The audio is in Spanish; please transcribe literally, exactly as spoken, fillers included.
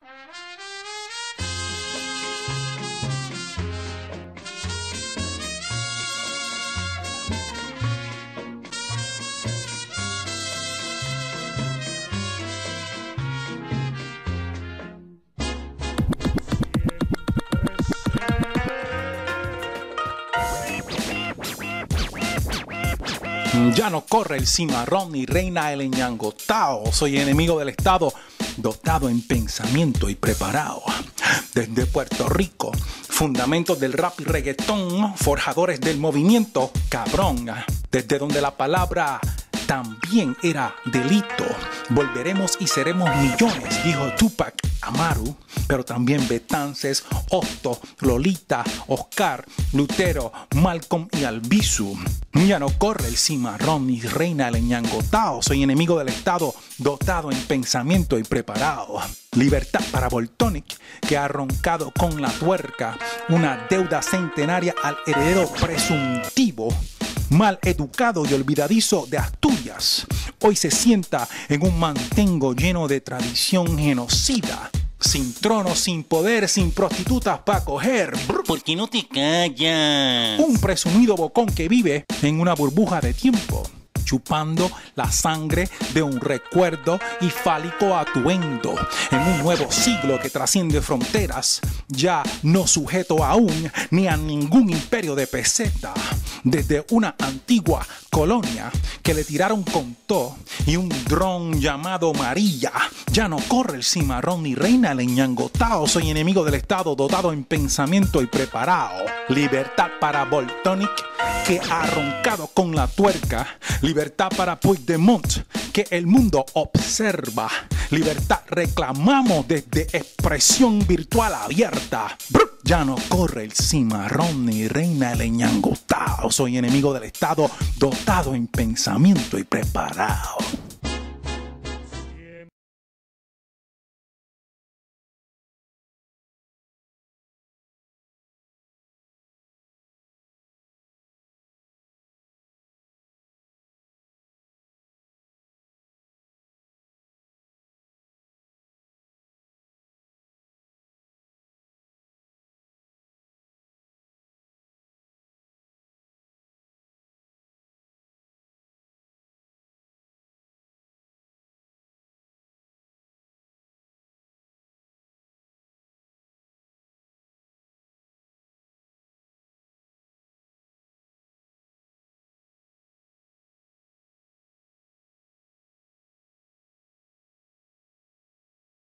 Ya no corre el cimarrón ni reina el ñangotao. Soy enemigo del Estado, dotado en pensamiento y preparado. Desde Puerto Rico, fundamentos del rap y reggaetón, forjadores del movimiento, cabrón. Desde donde la palabra también era delito. Volveremos y seremos millones, dijo Tupac Amaru, pero también Betances, Otto, Lolita, Oscar, Lutero, Malcolm y Albizu. Ya no corre el cimarrón ni reina el ñangotao. Soy enemigo del Estado, dotado en pensamiento y preparado. Libertad para Voltonic, que ha roncado con la tuerca una deuda centenaria al heredero presuntivo, mal educado y olvidadizo de Asturias. Hoy se sienta en un mantengo lleno de tradición genocida. Sin trono, sin poder, sin prostitutas pa' coger. ¿Por qué no te callas? Un presumido bocón que vive en una burbuja de tiempo, chupando la sangre de un recuerdo y fálico atuendo. En un nuevo siglo que trasciende fronteras, ya no sujeto aún ni a ningún imperio de peseta. Desde una antigua colonia que le tiraron con todo y un dron llamado María. Ya no corre el cimarrón ni reina el ñangotao. Soy enemigo del Estado, dotado en pensamiento y preparado. Libertad para Voltonic, que ha roncado con la tuerca. Libertad para Puigdemont, que el mundo observa. Libertad reclamamos desde expresión virtual abierta. Ya no corre el cimarrón ni reina el ñangotao. Soy enemigo del Estado, dotado en pensamiento y preparado.